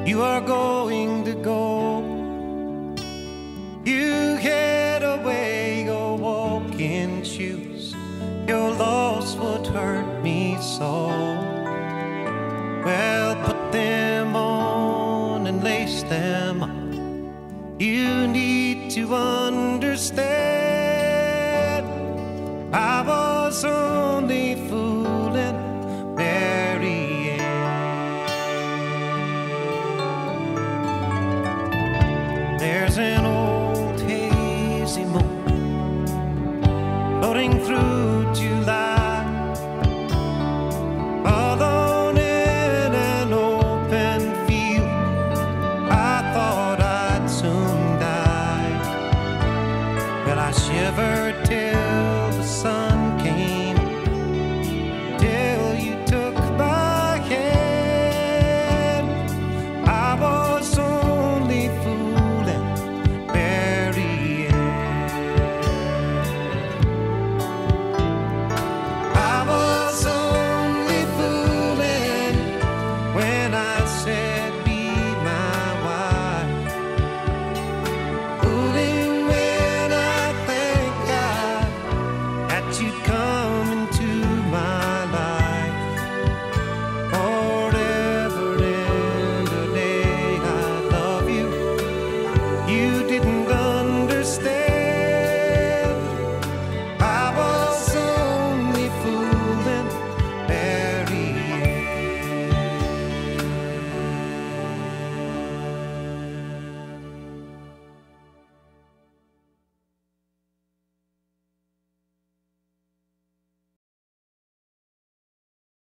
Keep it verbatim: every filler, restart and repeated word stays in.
you are going to go. You hid away your walking shoes, your loss would hurt me so. Well, put them on and lace them up. You need to understand, I was only fooling Mary Ann. There's an old hazy moon floating through